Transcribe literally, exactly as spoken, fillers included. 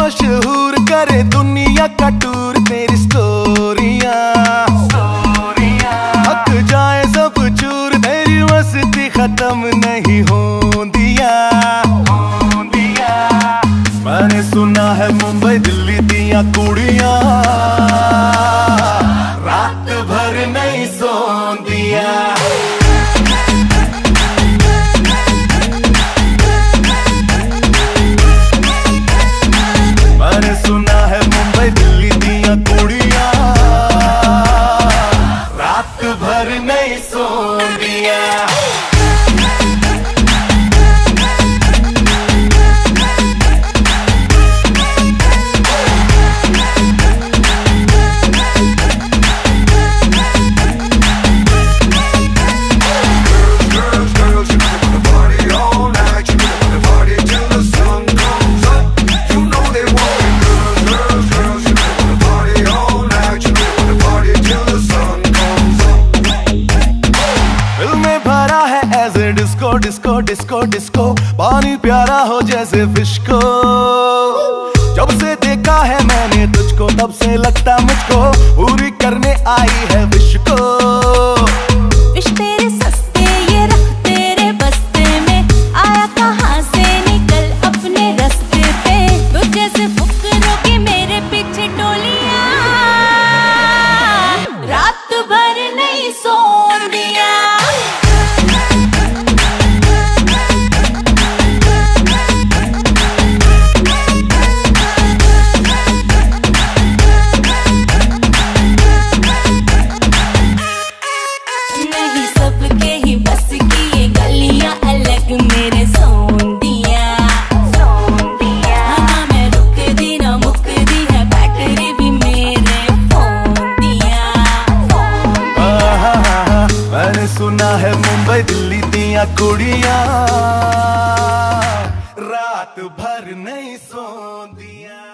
मशहूर करे दुनिया का टूर तेरी स्टोरियां। हक जाए सब चूर तेरी मस्ती खत्म नहीं होंदिया। मैंने सुना है मुंबई दिल्ली दिया कुड़ियां रात भर नहीं सोंदिया। मैंने सुना है मुंबई दिल्ली दिया कुड़ियां रात भर नहीं सोंदिया। डिस्को डिस्को डिस्को डिस्को पानी प्यारा हो जैसे फिश को। जब से देखा है मैंने तुझको तब से लगता मुझको पूरी करने आई है विश को। विश तेरे सस्ते ये रख तेरे बस्ते में आया कहाँ से निकल अपने रास्ते पे। तुझ जैसे फुकरों की मेरे पीछे टोलियां रात भर नहीं सोंदिया। सबके ही बस की ये गलियां अलग मेरे सोंदिया। हाँ मैं रुक दी ना मुक दी है बैटरी भी मेरे फोन दिया। मैंने सुना है मुंबई दिल्ली दिया कुड़ियां रात भर नहीं सोंदिया।